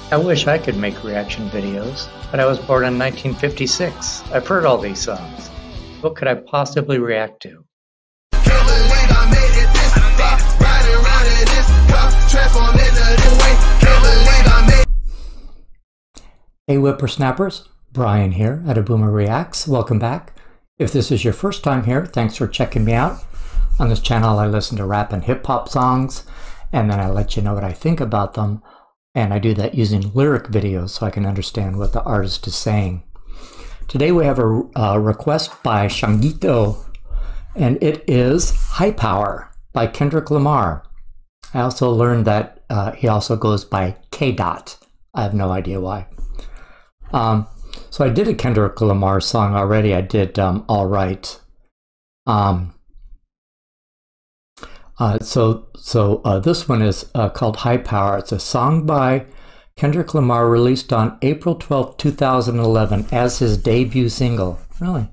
I wish I could make reaction videos, but I was born in 1956. I've heard all these songs. What could I possibly react to? Hey whippersnappers, Brian here at A Boomer Reacts. Welcome back. If this is your first time here, thanks for checking me out. On this channel I listen to rap and hip hop songs, and then I let you know what I think about them. And I do that using lyric videos so I can understand what the artist is saying. Today we have a request by Shangito, and it is High Power by Kendrick Lamar. I also learned that he also goes by K-Dot. I have no idea why. So I did a Kendrick Lamar song already. I did All Right. This one is called High Power. It's a song by Kendrick Lamar released on April 12, 2011 as his debut single. Really?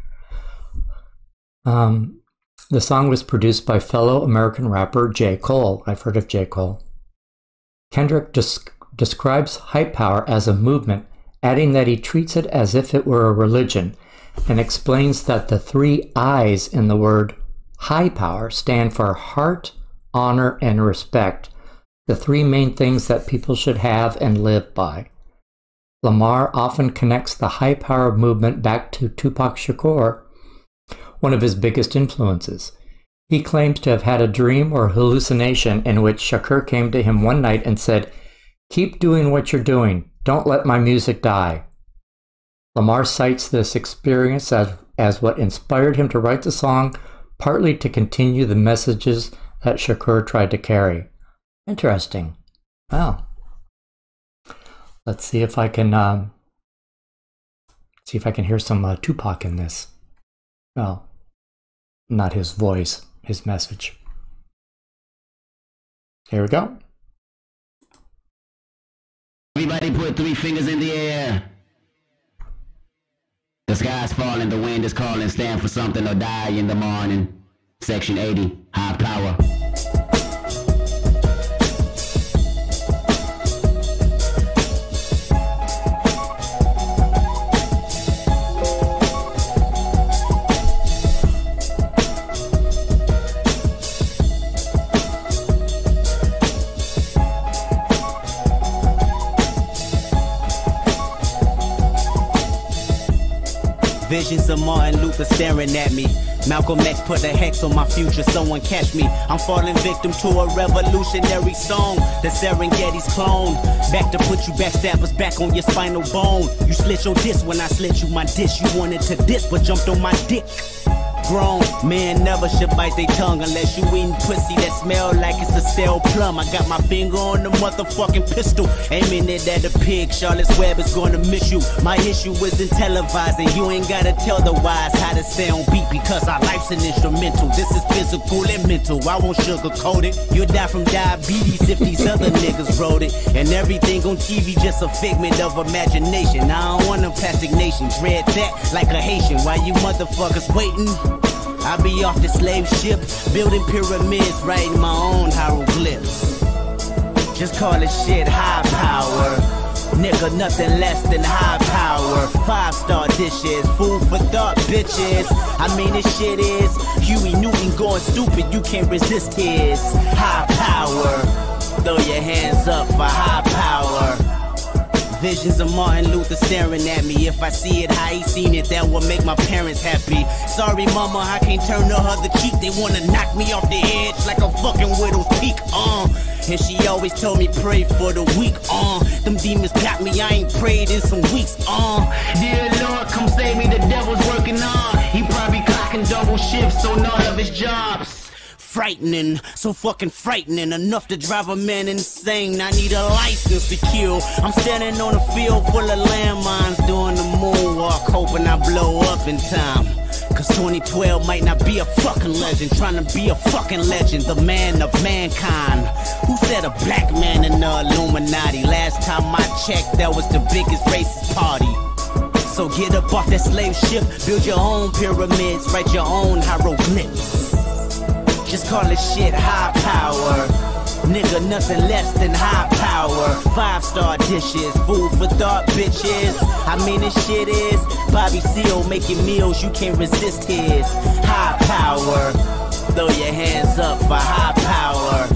The song was produced by fellow American rapper J. Cole. I've heard of J. Cole. Kendrick describes High Power as a movement, adding that he treats it as if it were a religion, and explains that the three I's in the word High Power stand for heart, honor, and respect, the three main things that people should have and live by. Lamar often connects the High Power movement back to Tupac Shakur, one of his biggest influences. He claims to have had a dream or hallucination in which Shakur came to him one night and said, "Keep doing what you're doing. Don't let my music die." Lamar cites this experience as what inspired him to write the song, partly to continue the messages that Shakur tried to carry. Interesting. Wow. Let's see if I can hear some Tupac in this. Well, not his voice, his message. Here we go. Everybody put three fingers in the air. The sky's falling, the wind is calling, stand for something or die in the morning. Section 80, High Power. Visions of Martin Luther staring at me. Malcolm X put a hex on my future, someone catch me. I'm falling victim to a revolutionary song. The Serengeti's clone. Back to put you backstabbers back on your spinal bone. You slit your disc when I slit you my dish. You wanted to diss but jumped on my dick. Grown men never should bite their tongue unless you eating pussy that smell like it's a stale plum. I got my finger on the motherfucking pistol, aiming it at a pig. Charlotte's Web is gonna miss you. My issue isn't televised, and you ain't gotta tell the wise how to stay on beat because our life's an instrumental. This is physical and mental. I won't sugarcoat it. You'll die from diabetes if these other niggas wrote it. And everything on TV just a figment of imagination. I don't want no plastic nation. Dread that like a Haitian. While you motherfuckers waiting, I be off the slave ship, building pyramids, writing my own hieroglyphs. Just call it shit high power. Nigga, nothing less than high power. 5-star dishes, food for thought, bitches. I mean, this shit is Huey Newton going stupid, you can't resist his high power. Throw your hands up for high power. Visions of Martin Luther staring at me. If I see it how he seen it, that will make my parents happy. Sorry mama, I can't turn the other cheek. They wanna knock me off the edge like a fucking widow's peak. And she always told me pray for the weak. Them demons got me, I ain't prayed in some weeks. Dear Lord, come save me, the devil's working on. He probably clocking double shifts, so none of his jobs. Frightening, so fucking frightening, enough to drive a man insane. I need a license to kill. I'm standing on a field full of landmines, doing the moonwalk, hoping I blow up in time. Cause 2012 might not be a fucking legend, trying to be a fucking legend, the man of mankind. Who said a black man in the Illuminati? Last time I checked, that was the biggest racist party. So get up off that slave ship, build your own pyramids, write your own hieroglyphs. Just call it shit high power. Nigga, nothing less than high power. 5-star dishes, food for thought, bitches. I mean, this shit is Bobby Seale making meals, you can't resist his high power. Throw your hands up for high power.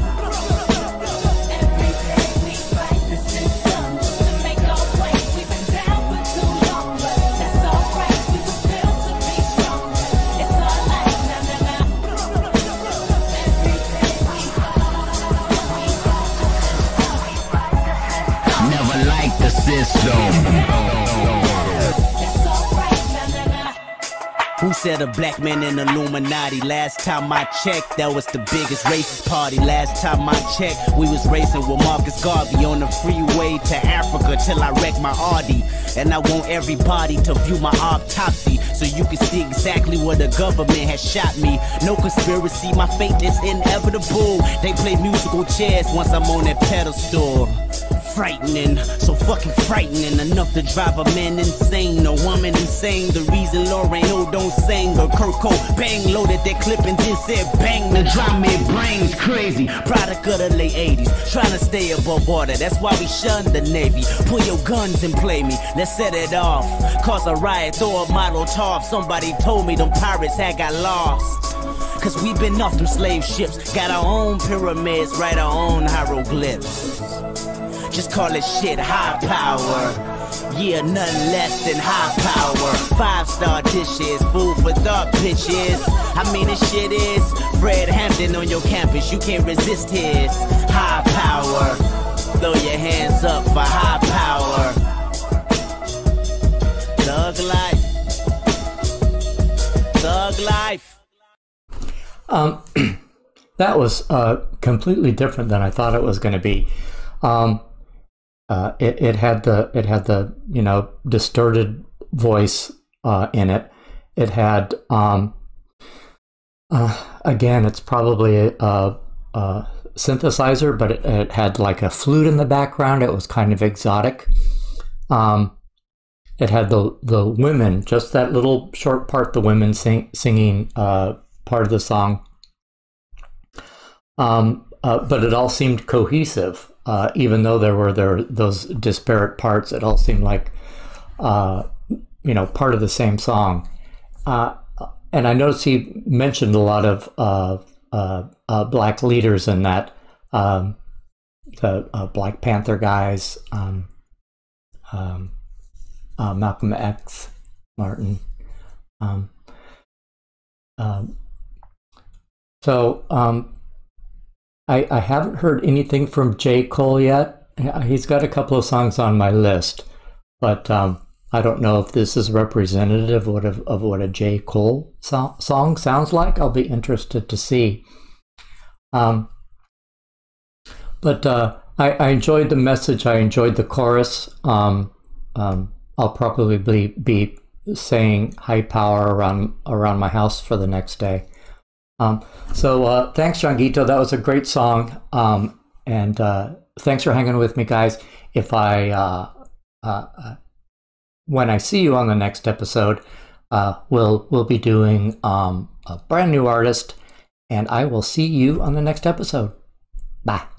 Who said a black man in Illuminati? Last time I checked, that was the biggest racist party. Last time I checked, we was racing with Marcus Garvey on the freeway to Africa till I wrecked my Audi. And I want everybody to view my autopsy so you can see exactly where the government has shot me. No conspiracy, my fate is inevitable. They play musical chairs once I'm on that pedestal. Frightening, so fucking frightening, enough to drive a man insane, a woman insane. The reason Lauren Hill don't sing, or Kurt Cobain loaded that clip and then said bang. The drive me brains crazy. Product of the late 80s, trying to stay above water. That's why we shun the Navy. Pull your guns and play me. Let's set it off. Cause a riot, throw a model top. Somebody told me them pirates had got lost. Cause we been off them slave ships, got our own pyramids, write our own hieroglyphs. Just call it shit high power. Yeah, nothing less than high power. 5-star dishes, food for thought, bitches. I mean, this shit is Fred Hampton on your campus. You can't resist his high power. Throw your hands up for high power. Thug life. Thug life. That was completely different than I thought it was going to be. It had the distorted voice in it. It had again, it's probably a synthesizer, but it had like a flute in the background. It was kind of exotic. It had the women, just that little short part, the women singing part of the song. But it all seemed cohesive. Even though there were those disparate parts, it all seemed like, part of the same song. And I noticed he mentioned a lot of black leaders in that, the Black Panther guys, Malcolm X, Martin. I haven't heard anything from J. Cole yet. He's got a couple of songs on my list, but I don't know if this is representative of what a J. Cole song sounds like. I'll be interested to see. But I enjoyed the message. I enjoyed the chorus. I'll probably be saying high power around my house for the next day. So thanks, Jonguito. That was a great song. And thanks for hanging with me, guys. If when I see you on the next episode, we'll be doing a brand new artist, and I will see you on the next episode. Bye.